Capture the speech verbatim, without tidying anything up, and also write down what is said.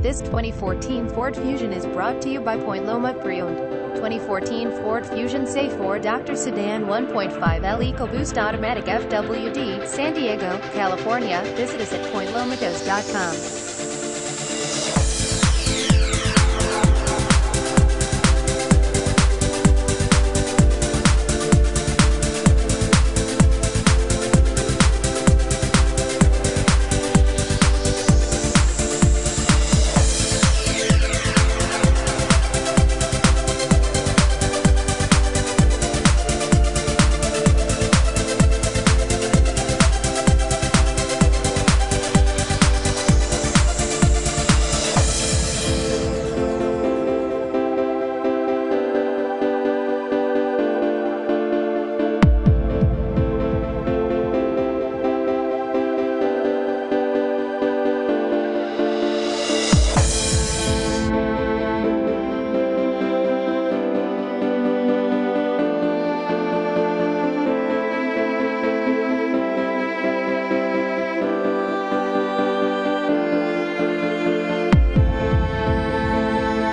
This twenty fourteen Ford Fusion is brought to you by Point Loma Pre-Owned. twenty fourteen Ford Fusion Safe four Doctor Sedan one point five L EcoBoost Automatic F W D, San Diego, California. Visit us at point loma dos dot com.